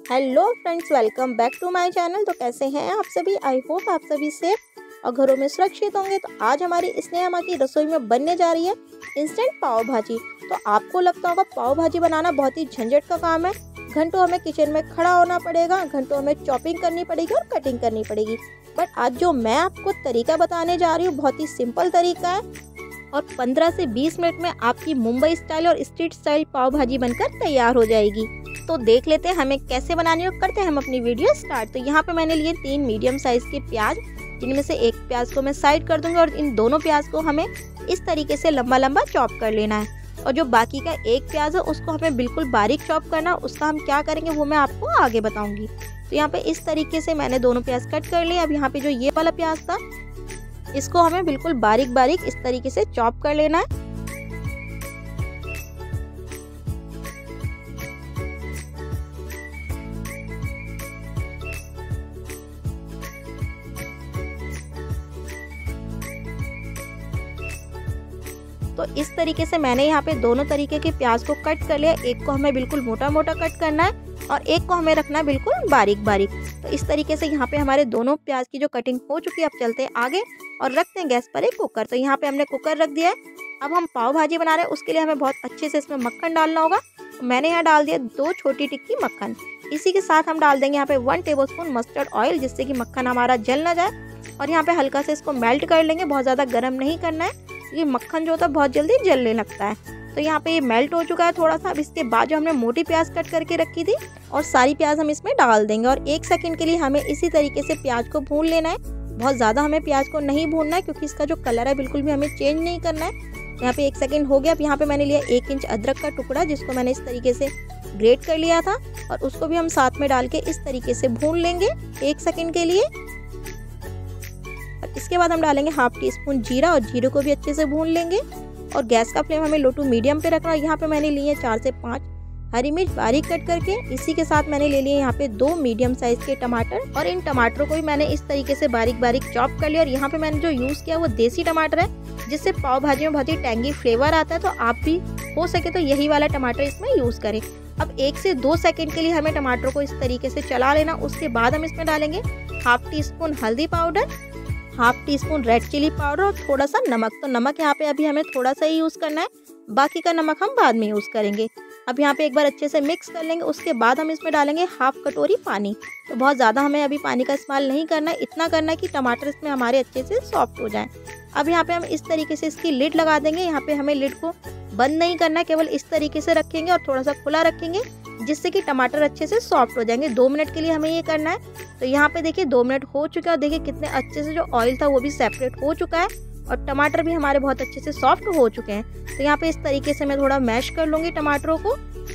Hello friends, welcome back to my channel. तो कैसे हैं आप सभी? आई होप आप सभी सेफ और घरों में सुरक्षित होंगे। तो आज हमारी स्नेहा माँ की रसोई में बनने जा रही है इंस्टेंट पाव भाजी। तो आपको लगता होगा पाव भाजी बनाना बहुत ही झंझट का काम है, घंटों हमें किचन में खड़ा होना पड़ेगा, घंटों हमें चॉपिंग करनी पड़ेगी और कटिंग करनी पड़ेगी। बट आज जो मैं आपको तरीका बताने जा रही हूँ बहुत ही सिंपल तरीका है और 15 से 20 मिनट में आपकी मुंबई स्टाइल और स्ट्रीट स्टाइल पाव भाजी बनकर तैयार हो जाएगी। तो देख लेते हैं हमें कैसे बनानी है और करते हैं हम अपनी वीडियो स्टार्ट। तो यहाँ पे मैंने लिए 3 मीडियम साइज के प्याज, जिनमें से एक प्याज को मैं साइड कर दूंगी और इन दोनों प्याज को हमें इस तरीके से लंबा लंबा चॉप कर लेना है। और जो बाकी का एक प्याज है उसको हमें बिल्कुल बारीक चॉप करना है। उसका हम क्या करेंगे वो मैं आपको आगे बताऊंगी। तो यहाँ पे इस तरीके से मैंने दोनों प्याज कट कर लिए। अब यहाँ पे जो ये वाला प्याज था इसको हमें बिल्कुल बारीक बारीक इस तरीके से चॉप कर लेना है। तो इस तरीके से मैंने यहाँ पे दोनों तरीके के प्याज को कट कर लिया। एक को हमें बिल्कुल मोटा मोटा कट करना है और एक को हमें रखना है बिल्कुल बारीक बारीक। तो इस तरीके से यहाँ पे हमारे दोनों प्याज की जो कटिंग हो चुकी है। अब चलते हैं आगे और रखते हैं गैस पर एक कुकर। तो यहाँ पे हमने कुकर रख दिया है। अब हम पाव भाजी बना रहे हैं, उसके लिए हमें बहुत अच्छे से इसमें मक्खन डालना होगा। तो मैंने यहाँ डाल दिया 2 छोटी टिक्की मक्खन। इसी के साथ हम डाल देंगे यहाँ पे 1 टेबलस्पून मस्टर्ड ऑयल, जिससे कि मक्खन हमारा जल ना जाए। और यहाँ पे हल्का से इसको मेल्ट कर लेंगे, बहुत ज़्यादा गर्म नहीं करना है क्योंकि मक्खन जो होता है बहुत जल्दी जलने लगता है। तो यहाँ पे ये मेल्ट हो चुका है थोड़ा सा। अब इसके बाद जो हमने मोटी प्याज कट करके रखी थी और सारी प्याज हम इसमें डाल देंगे और 1 सेकंड के लिए हमें इसी तरीके से प्याज को भून लेना है। बहुत ज़्यादा हमें प्याज को नहीं भूनना है क्योंकि इसका जो कलर है बिल्कुल भी हमें चेंज नहीं करना है। यहाँ पे 1 सेकंड हो गया। अब यहाँ पे मैंने लिया 1 इंच अदरक का टुकड़ा, जिसको मैंने इस तरीके से ग्रेट कर लिया था और उसको भी हम साथ में डाल के इस तरीके से भून लेंगे 1 सेकंड के लिए। और इसके बाद हम डालेंगे 1/2 टीस्पून जीरा और जीरे को भी अच्छे से भून लेंगे। और गैस का फ्लेम हमें लो टू मीडियम पे रखना है। यहाँ पे मैंने लिए 4 से 5 हरी मिर्च बारीक कट करके। इसी के साथ मैंने ले लिए यहाँ पे 2 मीडियम साइज के टमाटर और इन टमाटरों को भी मैंने इस तरीके से बारीक बारीक चॉप कर लिया। और यहाँ पे मैंने जो यूज किया वो देसी टमाटर है, जिससे पाव भाजी में बहुत ही टैंगी फ्लेवर आता है। तो आप भी हो सके तो यही वाला टमाटर इसमें यूज करें। अब 1 से 2 सेकंड के लिए हमें टमाटर को इस तरीके से चला लेना। उसके बाद हम इसमें डालेंगे 1/2 टीस्पून हल्दी powder, 1/2 teaspoon red chilli powder और थोड़ा सा नमक। तो नमक यहाँ पे अभी हमें थोड़ा सा ही यूज करना है, बाकी का नमक हम बाद में यूज करेंगे। अब यहाँ पे एक बार अच्छे से मिक्स कर लेंगे। उसके बाद हम इसमें डालेंगे 1/2 कटोरी पानी। तो बहुत ज़्यादा हमें अभी पानी का इस्तेमाल नहीं करना है, इतना करना है कि टमाटर इसमें हमारे अच्छे से सॉफ्ट हो जाएं। अब यहाँ पे हम इस तरीके से इसकी लिड लगा देंगे। यहाँ पे हमें लिड को बंद नहीं करना है, केवल इस तरीके से रखेंगे और थोड़ा सा खुला रखेंगे, जिससे कि टमाटर अच्छे से सॉफ्ट हो जाएंगे। 2 मिनट के लिए हमें ये करना है। तो यहाँ पे देखिए 2 मिनट हो चुका है और देखिए कितने अच्छे से जो ऑयल था वो भी सेपरेट हो चुका है और टमाटर भी हमारे बहुत अच्छे से सॉफ्ट हो चुके हैं। तो यहाँ पे इस तरीके से मैं थोड़ा मैश कर लूँगी टमाटरों को।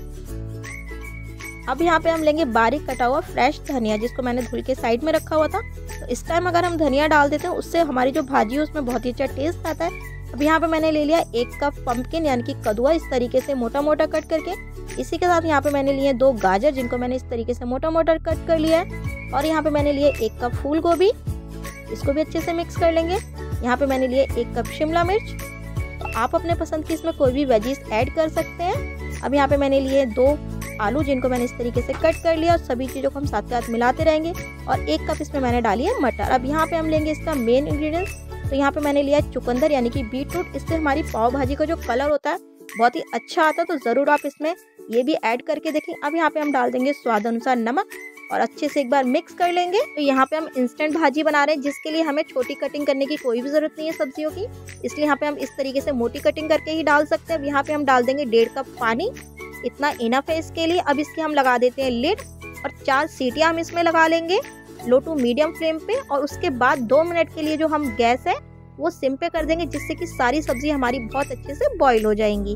अब यहाँ पे हम लेंगे बारीक कटा हुआ फ्रेश धनिया, जिसको मैंने धुल के साइड में रखा हुआ था। तो इस टाइम अगर हम धनिया डाल देते हैं उससे हमारी जो भाजी है उसमें बहुत ही अच्छा टेस्ट आता है। अब यहाँ पे मैंने ले लिया 1 कप पंपकिन यानी कि कद्दुआ, इस तरीके से मोटा मोटा कट करके। इसी के साथ यहाँ पे मैंने लिए 2 गाजर, जिनको मैंने इस तरीके से मोटा मोटा कट कर लिया है। और यहाँ पे मैंने लिए 1 कप फूल गोभी, इसको भी अच्छे से मिक्स कर लेंगे। यहाँ पे मैंने लिए 1 कप शिमला मिर्च। तो आप अपने पसंद की इसमें कोई भी वेजीज ऐड कर सकते हैं। अब यहाँ पे मैंने लिए 2 आलू, जिनको मैंने इस तरीके से कट कर लिया और सभी चीज़ों को हम साथ साथ मिलाते रहेंगे। और 1 कप इसमें मैंने डाली है मटर। अब यहाँ पे हम लेंगे इसका मेन इंग्रेडिएंट्स। तो यहाँ पे मैंने लिया चुकंदर यानी कि बीटरूट। इससे हमारी पाव भाजी का जो कलर होता है बहुत ही अच्छा आता है। तो ज़रूर आप इसमें ये भी ऐड करके देखें। अब यहाँ पे हम डाल देंगे स्वाद अनुसार नमक और अच्छे से एक बार मिक्स कर लेंगे। तो यहाँ पे हम इंस्टेंट भाजी बना रहे हैं, जिसके लिए हमें छोटी कटिंग करने की कोई भी ज़रूरत नहीं है सब्जियों की, इसलिए यहाँ पे हम इस तरीके से मोटी कटिंग करके ही डाल सकते हैं। अब यहाँ पे हम डाल देंगे 1.5 कप पानी, इतना इनफ है इसके लिए। अब इसके हम लगा देते हैं लिड और 4 सीटियाँ हम इसमें लगा लेंगे लो टू मीडियम फ्लेम पे। और उसके बाद 2 मिनट के लिए जो हम गैस है वो सिम पे कर देंगे, जिससे कि सारी सब्जी हमारी बहुत अच्छे से बॉईल हो जाएंगी।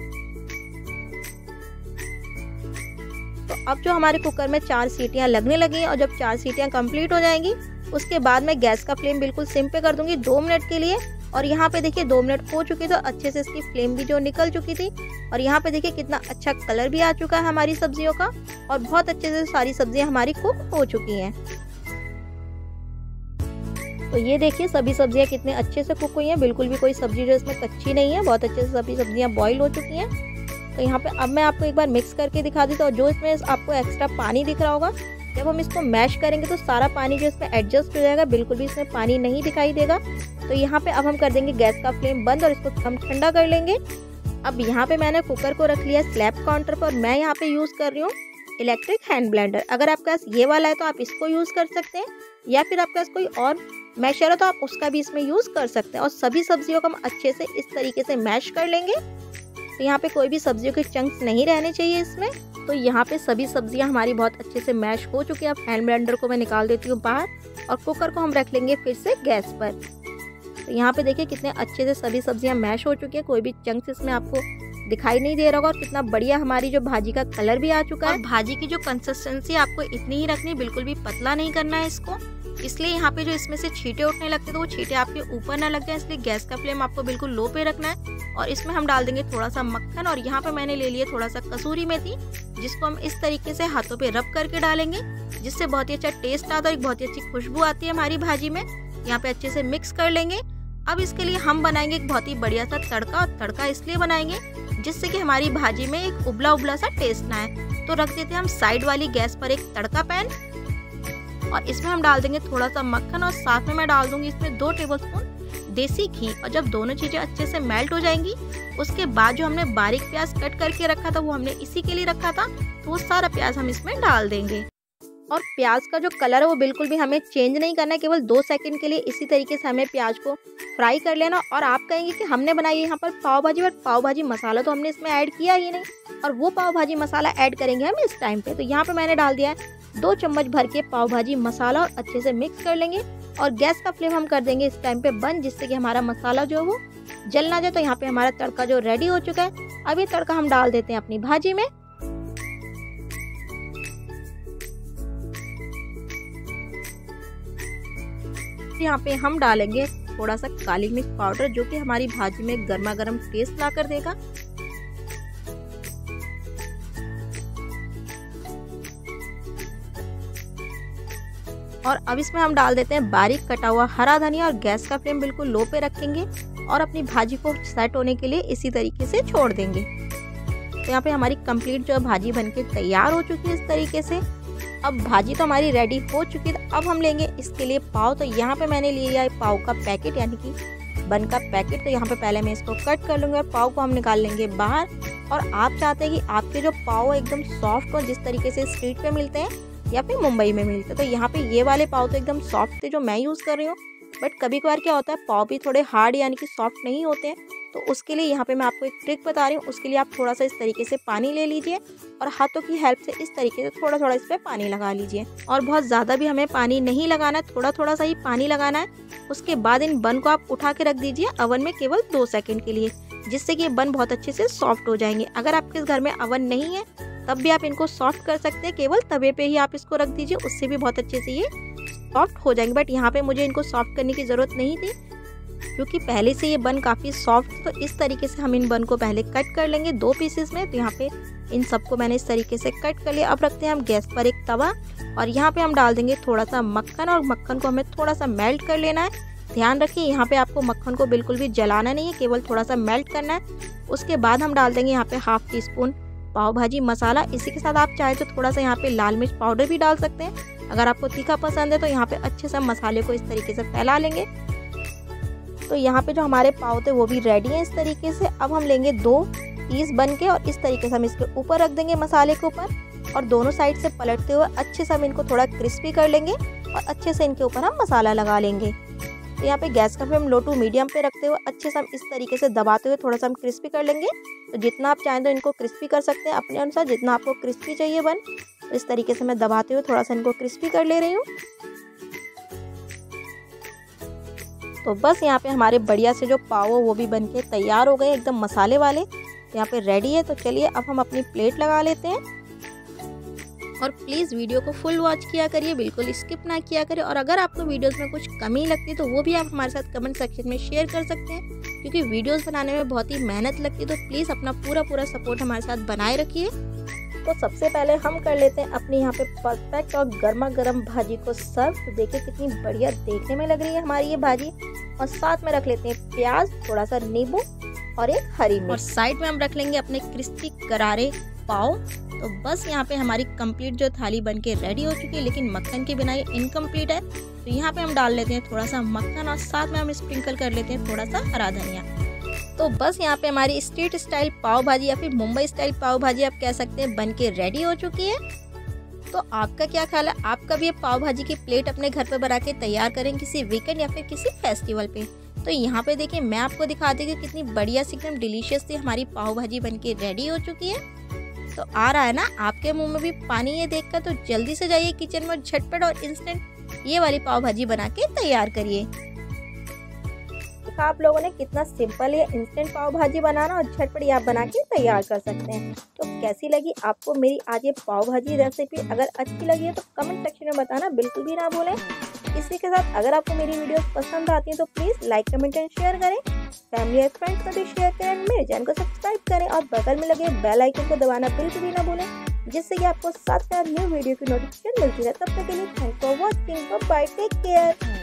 तो अब जो हमारे कुकर में 4 सीटियां लगने लगी हैं और जब 4 सीटियां कंप्लीट हो जाएंगी उसके बाद मैं गैस का फ्लेम बिल्कुल सिम पे कर दूंगी 2 मिनट के लिए। और यहाँ पे देखिए 2 मिनट हो चुके तो अच्छे से इसकी फ्लेम भी जो निकल चुकी थी। और यहाँ पे देखिए कितना अच्छा कलर भी आ चुका है हमारी सब्जियों का और बहुत अच्छे से सारी सब्जियां हमारी कुक हो चुकी हैं। तो ये देखिए सभी सब्जियां कितने अच्छे से कुक हुई हैं, बिल्कुल भी कोई सब्जी जो इसमें कच्ची नहीं है, बहुत अच्छे से सभी सब्जियां बॉईल हो चुकी हैं। तो यहाँ पे अब मैं आपको एक बार मिक्स करके दिखा दी। तो जो इसमें आपको एक्स्ट्रा पानी दिख रहा होगा, जब हम इसको मैश करेंगे तो सारा पानी जो इसमें एडजस्ट हो जाएगा, बिल्कुल भी इसमें पानी नहीं दिखाई देगा। तो यहाँ पे अब हम कर देंगे गैस का फ्लेम बंद और इसको हम ठंडा कर लेंगे। अब यहाँ पे मैंने कुकर को रख लिया स्लैब काउंटर पर और मैं यहाँ पे यूज़ कर रही हूँ इलेक्ट्रिक हैंड ब्लेंडर। अगर आपके पास ये वाला है तो आप इसको यूज़ कर सकते हैं, या फिर आपके पास कोई और मैशर है तो आप उसका भी इसमें यूज़ कर सकते हैं। और सभी सब्जियों को हम अच्छे से इस तरीके से मैश कर लेंगे। तो यहाँ पे कोई भी सब्जियों के चंक्स नहीं रहने चाहिए इसमें। तो यहाँ पे सभी सब्जियाँ हमारी बहुत अच्छे से मैश हो चुकी है। अब हैंड ब्लेंडर को मैं निकाल देती हूँ बाहर और कुकर को हम रख लेंगे फिर से गैस पर। तो यहाँ पे देखिए कितने अच्छे से सभी सब्जियाँ मैश हो चुकी है, कोई भी चंक्स इसमें आपको दिखाई नहीं दे रहा होगा। और कितना बढ़िया हमारी जो भाजी का कलर भी आ चुका है। भाजी की जो कंसिस्टेंसी आपको इतनी ही रखनी, बिल्कुल भी पतला नहीं करना है इसको। इसलिए यहाँ पे जो इसमें से छींटे उठने लगते हैं तो वो छींटे आपके ऊपर ना लग जाए, इसलिए गैस का फ्लेम आपको बिल्कुल लो पे रखना है। और इसमें हम डाल देंगे थोड़ा सा मक्खन और यहाँ पे मैंने ले लिया थोड़ा सा कसूरी मेथी, जिसको हम इस तरीके से हाथों पे रब करके डालेंगे, जिससे बहुत ही अच्छा टेस्ट आता है, एक बहुत ही अच्छी खुशबू आती है हमारी भाजी में। यहाँ पे अच्छे से मिक्स कर लेंगे। अब इसके लिए हम बनाएंगे एक बहुत ही बढ़िया सा तड़का। और तड़का इसलिए बनाएंगे जिससे कि हमारी भाजी में एक उबला उबला सा टेस्ट ना आए। तो रख देते हैं हम साइड वाली गैस पर एक तड़का पैन और इसमें हम डाल देंगे थोड़ा सा मक्खन और साथ में मैं डाल दूंगी इसमें 2 टेबलस्पून देसी घी। और जब दोनों चीजें अच्छे से मेल्ट हो जाएंगी उसके बाद जो हमने बारीक प्याज कट करके रखा था वो हमने इसी के लिए रखा था, तो वो सारा प्याज हम इसमें डाल देंगे। और प्याज का जो कलर है वो बिल्कुल भी हमें चेंज नहीं करना है, केवल 2 सेकंड के लिए इसी तरीके से हमें प्याज को फ्राई कर लेना। और आप कहेंगे कि हमने बनाई है यहाँ पर पाव भाजी, बट पाव भाजी मसाला तो हमने इसमें ऐड किया ही नहीं, और वो पाव भाजी मसाला ऐड करेंगे हम इस टाइम पे। तो यहाँ पे मैंने डाल दिया है 2 चम्मच भर के पाव भाजी मसाला और अच्छे से मिक्स कर लेंगे। और गैस का फ्लेम हम कर देंगे इस टाइम पे बंद, जिससे कि हमारा मसाला जो है वो जल ना जाए। तो यहाँ पे हमारा तड़का जो रेडी हो चुका है। अब ये तड़का हम डाल देते हैं अपनी भाजी में। यहाँ पे हम डालेंगे थोड़ा सा काली मिर्च पाउडर, जो कि हमारी भाजी में गर्मा गर्म टेस्ट ला कर देगा। और अब इसमें हम डाल देते हैं बारीक कटा हुआ हरा धनिया और गैस का फ्लेम बिल्कुल लो पे रखेंगे और अपनी भाजी को सेट होने के लिए इसी तरीके से छोड़ देंगे। तो यहाँ पे हमारी कंप्लीट जो भाजी बनके तैयार हो चुकी है इस तरीके से। अब भाजी तो हमारी रेडी हो चुकी है। अब हम लेंगे इसके लिए पाव। तो यहाँ पे मैंने लिया है पाव का पैकेट, यानी कि बन का पैकेट। तो यहाँ पे पहले मैं इसको कट कर लूँगी और पाव को हम निकाल लेंगे बाहर। और आप चाहते हैं कि आपके जो पाव एकदम सॉफ्ट हो, जिस तरीके से स्ट्रीट पे मिलते हैं या फिर मुंबई में मिलते हैं। तो यहाँ पे ये वाले पाव तो एकदम सॉफ्ट थे जो मैं यूज़ कर रही हूँ, बट कभी कभार क्या होता है पाव भी थोड़े हार्ड यानी कि सॉफ्ट नहीं होते हैं। तो उसके लिए यहाँ पे मैं आपको एक ट्रिक बता रही हूँ। उसके लिए आप थोड़ा सा इस तरीके से पानी ले लीजिए और हाथों की हेल्प से इस तरीके से थोड़ा थोड़ा इस पर पानी लगा लीजिए। और बहुत ज़्यादा भी हमें पानी नहीं लगाना है, थोड़ा थोड़ा सा ही पानी लगाना है। उसके बाद इन बन को आप उठा के रख दीजिए अवन में केवल 2 सेकंड के लिए, जिससे कि ये बन बहुत अच्छे से सॉफ्ट हो जाएंगे। अगर आपके घर में अवन नहीं है तब भी आप इनको सॉफ्ट कर सकते हैं, केवल तवे पे ही आप इसको रख दीजिए, उससे भी बहुत अच्छे से ये सॉफ्ट हो जाएंगे। बट यहाँ पे मुझे इनको सॉफ्ट करने की ज़रूरत नहीं थी, क्योंकि पहले से ये बन काफ़ी सॉफ्ट। तो इस तरीके से हम इन बन को पहले कट कर लेंगे 2 पीसेस में। तो यहाँ पे इन सबको मैंने इस तरीके से कट कर लिया। अब रखते हैं हम गैस पर एक तवा और यहाँ पे हम डाल देंगे थोड़ा सा मक्खन, और मक्खन को हमें थोड़ा सा मेल्ट कर लेना है। ध्यान रखिए यहाँ पे आपको मक्खन को बिल्कुल भी जलाना नहीं है, केवल थोड़ा सा मेल्ट करना है। उसके बाद हम डाल देंगे यहाँ पे 1/2 टीस्पून पाव भाजी मसाला। इसी के साथ आप चाहे तो थोड़ा सा यहाँ पे लाल मिर्च पाउडर भी डाल सकते हैं। अगर आपको तीखा पसंद है तो यहाँ पे अच्छे से मसाले को इस तरीके से फैला लेंगे। तो यहाँ पे जो हमारे पाव थे वो भी रेडी हैं इस तरीके से। अब हम लेंगे 2 पीस बन के और इस तरीके से हम इसके ऊपर रख देंगे मसाले के ऊपर, और दोनों साइड से पलटते हुए अच्छे से हम इनको थोड़ा क्रिस्पी कर लेंगे और अच्छे से इनके ऊपर हम मसाला लगा लेंगे। तो यहाँ पे गैस का फ्लेम लो टू मीडियम पे रखते हुए अच्छे से हम इस तरीके से दबाते हुए थोड़ा सा हम क्रिस्पी कर लेंगे। तो जितना आप चाहें तो इनको क्रिस्पी कर सकते हैं अपने अनुसार, जितना आपको क्रिस्पी चाहिए बन। तो इस तरीके से मैं दबाते हुए थोड़ा सा इनको क्रिस्पी कर ले रही हूँ। तो बस यहाँ पे हमारे बढ़िया से जो पाव हो वो भी बन के तैयार हो गए एकदम मसाले वाले। तो यहाँ पे रेडी है। तो चलिए अब हम अपनी प्लेट लगा लेते हैं। और प्लीज़ वीडियो को फुल वॉच किया करिए, बिल्कुल स्किप ना किया करिए। और अगर आपको वीडियोस में कुछ कमी लगती है तो वो भी आप हमारे साथ कमेंट सेक्शन में शेयर कर सकते हैं, क्योंकि वीडियोस बनाने में बहुत ही मेहनत लगती है। तो प्लीज़ अपना पूरा सपोर्ट हमारे साथ बनाए रखिए। तो सबसे पहले हम कर लेते हैं अपनी यहाँ पे परफेक्ट और गर्मा गर्म भाजी को सर्व। तो देखिए कितनी बढ़िया देखने में लग रही है हमारी ये भाजी। और साथ में रख लेते हैं प्याज, थोड़ा सा नींबू और एक हरी मिर्च। और साइड में हम रख लेंगे अपने क्रिस्पी करारे पाव। तो बस यहाँ पे हमारी कंप्लीट जो थाली बनके रेडी हो चुकी है, लेकिन मक्खन के बिना ये इनकम्प्लीट है। तो यहाँ पे हम डाल लेते हैं थोड़ा सा मक्खन और साथ में हम स्प्रिंकल कर लेते हैं थोड़ा सा हरा धनिया। तो बस यहाँ पे हमारी स्ट्रीट स्टाइल पाव भाजी या फिर मुंबई स्टाइल पाव भाजी आप कह सकते हैं बनके रेडी हो चुकी है। तो आपका क्या ख्याल है, आप कभी ये पाव भाजी की प्लेट अपने घर पे बना के तैयार करें किसी वीकेंड या फिर किसी फेस्टिवल पे। तो यहाँ पे देखिए मैं आपको दिखा दी कि कितनी बढ़िया सी एकदम डिलीशियस सी हमारी पाव भाजी बनके रेडी हो चुकी है। तो आ रहा है ना आपके मुंह में भी पानी ये देखकर, तो जल्दी से जाइए किचन में झटपट और इंस्टेंट ये वाली पाव भाजी बना के तैयार करिए। देखा आप लोगों ने कितना सिंपल है इंस्टेंट पाव भाजी बनाना और झटपट आप बना के तैयार कर सकते हैं। तो कैसी लगी आपको मेरी आज ये पाव भाजी रेसिपी? अगर अच्छी लगी है तो कमेंट सेक्शन में बताना बिल्कुल भी ना भूलें। इसी के साथ अगर आपको मेरी वीडियो पसंद आती है तो please like comment and share करें, फैमिली और फ्रेंड्स में भी शेयर करें, मेरे चैनल को सब्सक्राइब करें और बगल में लगे बेल आइकन को दबाना बिल्कुल भी ना भूलें, जिससे कि आपको साथ साथ न्यू वीडियो की नोटिफिकेशन मिलती है। तब तक के लिए thanks for watching, bye, take care.